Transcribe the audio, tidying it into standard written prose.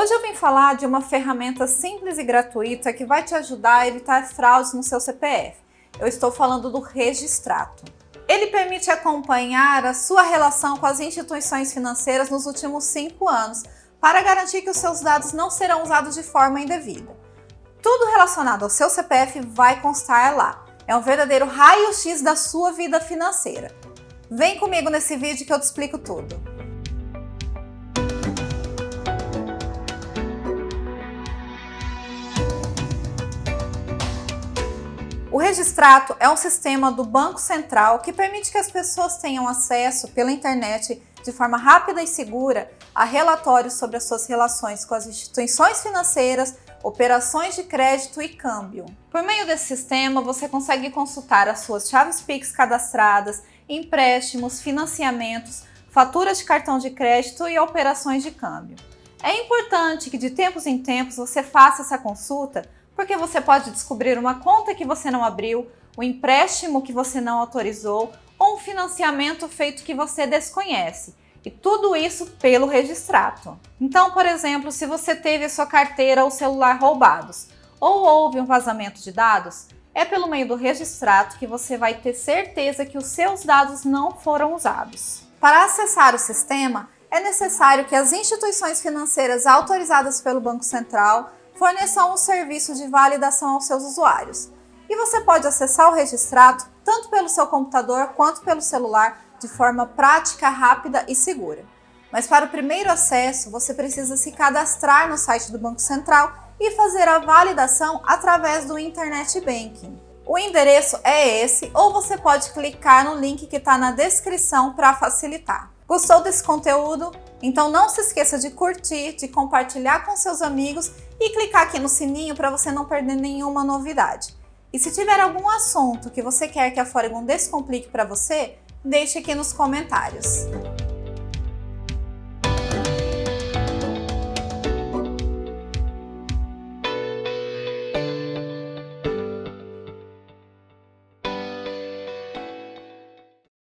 Hoje eu vim falar de uma ferramenta simples e gratuita que vai te ajudar a evitar fraudes no seu CPF. Eu estou falando do Registrato. Ele permite acompanhar a sua relação com as instituições financeiras nos últimos 5 anos, para garantir que os seus dados não serão usados de forma indevida. Tudo relacionado ao seu CPF vai constar lá. É um verdadeiro raio-x da sua vida financeira. Vem comigo nesse vídeo que eu te explico tudo. O Registrato é um sistema do Banco Central que permite que as pessoas tenham acesso pela internet de forma rápida e segura a relatórios sobre as suas relações com as instituições financeiras, operações de crédito e câmbio. Por meio desse sistema, você consegue consultar as suas chaves Pix cadastradas, empréstimos, financiamentos, faturas de cartão de crédito e operações de câmbio. É importante que de tempos em tempos você faça essa consulta, porque você pode descobrir uma conta que você não abriu, um empréstimo que você não autorizou ou um financiamento feito que você desconhece. E tudo isso pelo Registrato. Então, por exemplo, se você teve a sua carteira ou celular roubados ou houve um vazamento de dados, é pelo meio do Registrato que você vai ter certeza que os seus dados não foram usados. Para acessar o sistema, é necessário que as instituições financeiras autorizadas pelo Banco Central forneçam um serviço de validação aos seus usuários. E você pode acessar o Registrato tanto pelo seu computador quanto pelo celular de forma prática, rápida e segura. Mas para o primeiro acesso, você precisa se cadastrar no site do Banco Central e fazer a validação através do Internet Banking. O endereço é esse, ou você pode clicar no link que está na descrição para facilitar. Gostou desse conteúdo? Então não se esqueça de curtir, de compartilhar com seus amigos e clicar aqui no sininho para você não perder nenhuma novidade. E se tiver algum assunto que você quer que a Foregon descomplique para você, deixe aqui nos comentários.